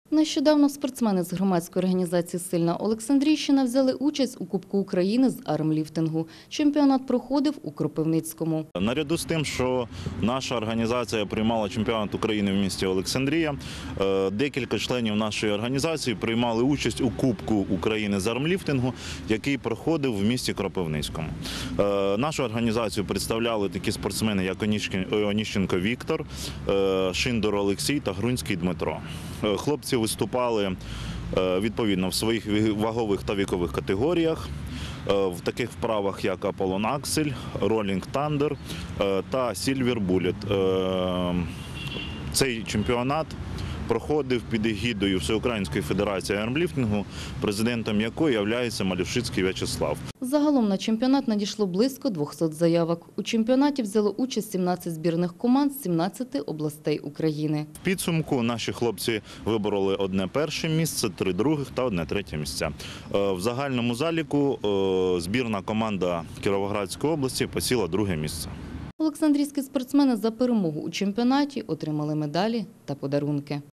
Нещодавно спортсмени з громадської організації «Сильна Олександрійщина» взяли участь у Кубку України з армліфтингу. Чемпіонат проходив у Кропивницькому. Наряду з тим, що наша організація приймала чемпіонат України в місті Олександрія, декілька членів нашої організації приймали участь у Кубку України з армліфтингу, який проходив в місті Кропивницькому. Нашу організацію представляли такі спортсмени, як Оніщенко Віктор, Шиндор Олексій та Грунський Дмитро. Хлопці виступали відповідно в своїх вагових та вікових категоріях, в таких вправах, як Аполлон Аксель, Ролінг Тандер та Сільвер Булет. Цей чемпіонат проходив під егідою Всеукраїнської федерації армліфтингу, президентом якої є Малюшицький В'ячеслав. Загалом на чемпіонат надійшло близько 200 заявок. У чемпіонаті взяло участь 17 збірних команд з 17 областей України. В підсумку наші хлопці вибороли одне перше місце, 3 других та одне третє місця. В загальному заліку збірна команда Кіровоградської області посіла друге місце. Олександрійські спортсмени за перемогу у чемпіонаті отримали медалі та подарунки.